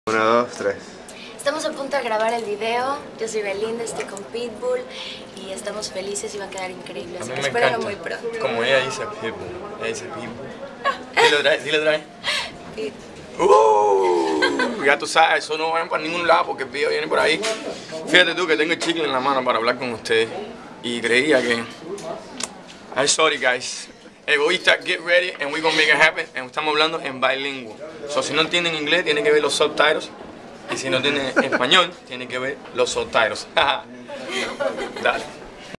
Uno, dos, tres. Estamos a punto de grabar el video. Yo soy Belinda, estoy con Pitbull y estamos felices y va a quedar increíble. Así que espérenlo muy pronto. Como ella dice Pitbull. Ella dice Pitbull. Dile otra vez. Ya tú sabes, eso no va para ningún lado porque el video viene por ahí. Fíjate tú que tengo el chicle en la mano para hablar con ustedes. Y creía que... I'm sorry guys. Egoísta, get ready and we're gonna make it happen. And estamos hablando en bilingüe. So, si no entienden inglés, tienen que ver los subtitles. Y si no entienden español, tienen que ver los subtitles. Dale.